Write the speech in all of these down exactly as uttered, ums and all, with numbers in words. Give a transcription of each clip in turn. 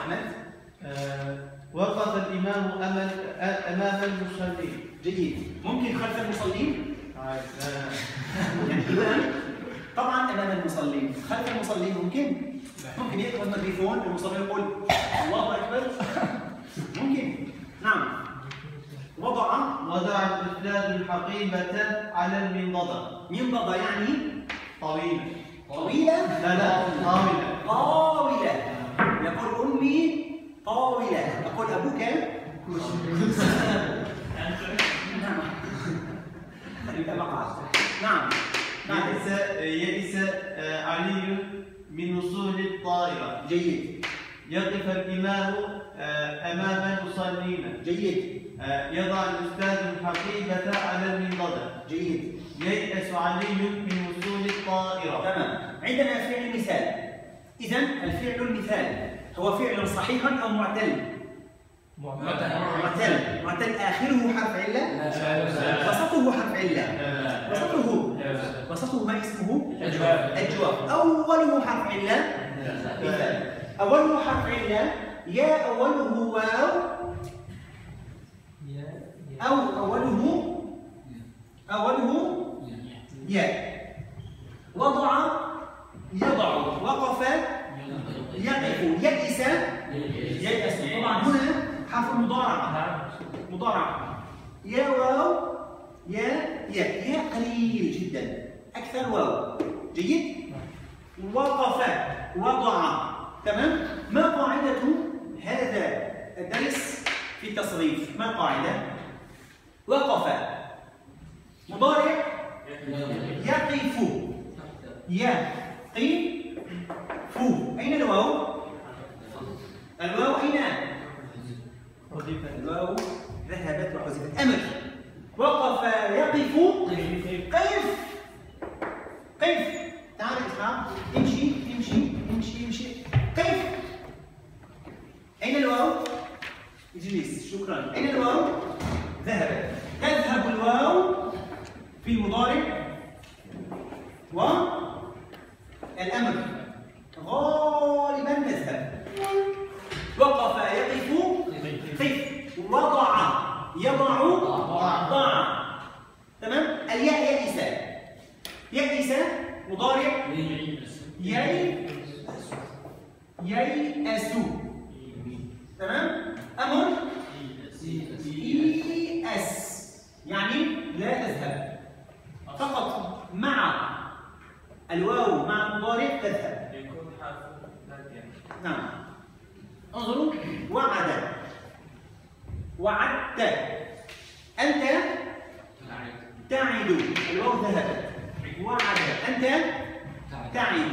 أحمد. آه وقف الإمام أمام أمام المصلين. جيد. ممكن خلف المصلين؟ آه. يعني الإمام طبعا أمام المصلين، خلف المصلين ممكن؟ ممكن يأخذ الميكروفون المصلين يقول الله أكبر. ممكن. نعم. وضع وضع الأستاذ الحقيبة على المنضدة. منضدة يعني طويلة. طويلة؟ لا لا طاولة. طاولة. يقول أمي طاولة. يقول أبوك نعم. أنت مقعد. نعم. يئس يئس علي من وصول الطائرة. جيد. يقف الإمام أمام المصلين. جيد. يضع الأستاذ الحقيبة على المنضدة. جيد. ييأس علي من وصول الطائرة. تمام. عندنا فعل مثال. إذا الفعل المثال هو فعل صحيح أو معتل؟ معتل. معتل. معتل آخره حرف علة؟ وسطه حرف علة. وسطه وسطه ما اسمه؟ أجواف. أجواف. أوله حرف علة؟ مثال. أوله حرف علة يا أوله واو أو أوله أوله ياء. وضع يضع. وقف يقف. يئس ييأس. طبعا هنا حرف المضارعة. مضارعة. يا واو يا ياء. يا قليل جدا. أكثر واو. جيد؟ وقف. وضع. تمام؟ ما قاعدة هذا الدرس في التصريف؟ ما قاعدة؟ وقف مضارع يقف. يقف. أين الواو؟ الواو أين؟ الواو ذهبت وحذفت. أمر. وقف يقف. قف. قف. تعال إسحاق. امشي امشي امشي امشي. قف. أين الواو؟ اجلس. شكرا. أين الواو؟ ذهبت. تذهب الواو في المضارع والأمر غالبا تذهب. وقف يقف. قف. وضع يضع. ضع. تمام؟ الياء يئس. يئس مضارع يي ييأس. تمام؟ أمر ييأس يعني لا تذهب. فقط مع الواو مع المضارع تذهب. يكون حرف ناديا. نعم. انظروا. وعد. وعدت. أنت تعد. الواو ذهبت. وعد. أنت تعد.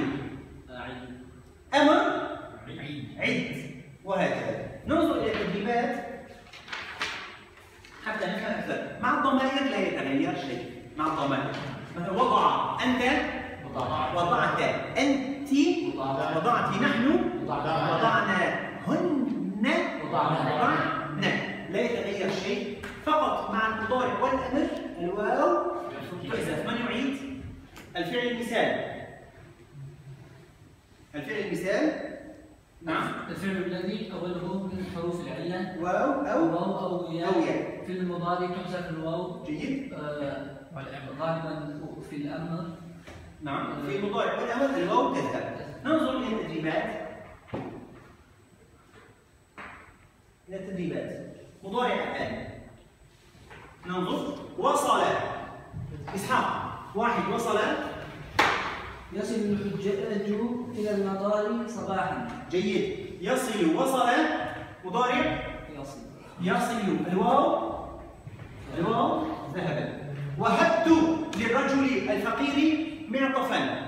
أمر عد. وهكذا. ننظر إلى التدريبات حتى نفهم أكثر. مع الضمائر لا يتغير شيء. مع الضمائر مثلا وضع. أنت وضعت. أنت وضعت. نحن وضعنا. هن وضعنا. لا يتغير شيء. فقط مع المضارع والأمر الواو تحذف. من يعيد؟ الفعل المثال. الفعل المثال. نعم. الفعل الذي أوله من حروف العلة واو أو واو أو ياء. أو ياء. في المضارع تحذف الواو. جيد. آه غالبا في الأمر. نعم. في المضارع والأمر الواو تذهب. ننظر إلى التدريبات. إلى التدريبات. مضارع الآن. ننظر. وصل. إسحاق. واحد. وصل يصل الحجاج إلى المطار صباحا. جيد. يصل. وصل مضارع يصل. يصل. الواو الواو ذهبت. وهبت للرجل الفقير معطفا.